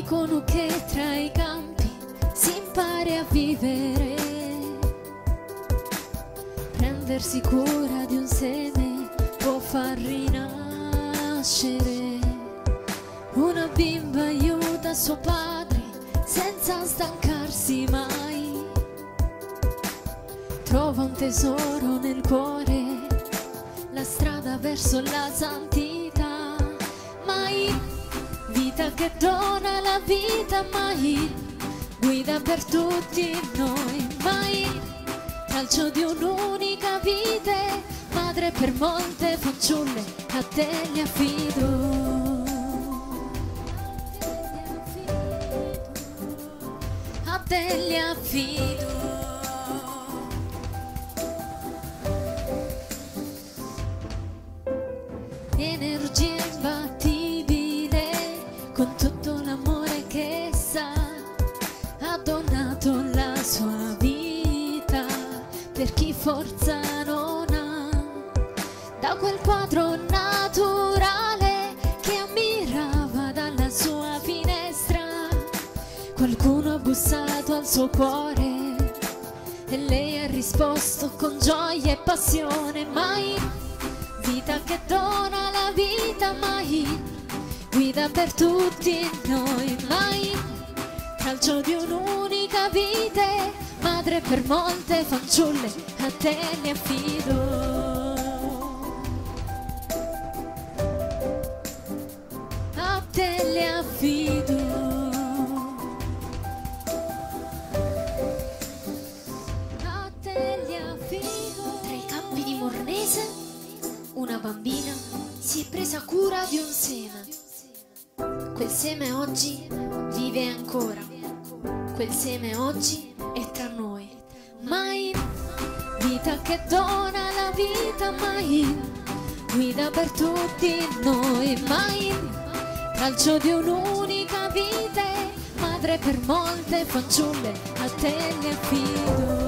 Dicono che tra i campi si impari a vivere, prendersi cura di un seme può far rinascere. Una bimba aiuta suo padre senza stancarsi mai, trova un tesoro nel cuore, la strada verso la santità. Mai vita che dona la vita, mai guida per tutti noi, mai calcio di un'unica vite, madre per molte fanciulle, a te li affido. A te li affido. Energia imbattibile, con tutto l'amore che sa, ha donato la sua vita per chi forza non ha. Da quel quadro naturale che ammirava dalla sua finestra, qualcuno ha bussato al suo cuore e lei ha risposto con gioia e passione. Mai vita che dona la vita, mai guida per tutti noi, mai calcio di un'unica vite, madre per molte fanciulle, a te li affido. A te li affido. A te li affido. Tra i campi di Mornese una bambina si è presa cura di un seme. Quel seme oggi vive ancora, quel seme oggi è tra noi. Mai vita che dona la vita, mai guida per tutti noi, mai calcio di un'unica vite, madre per molte fanciulle, a te li affido.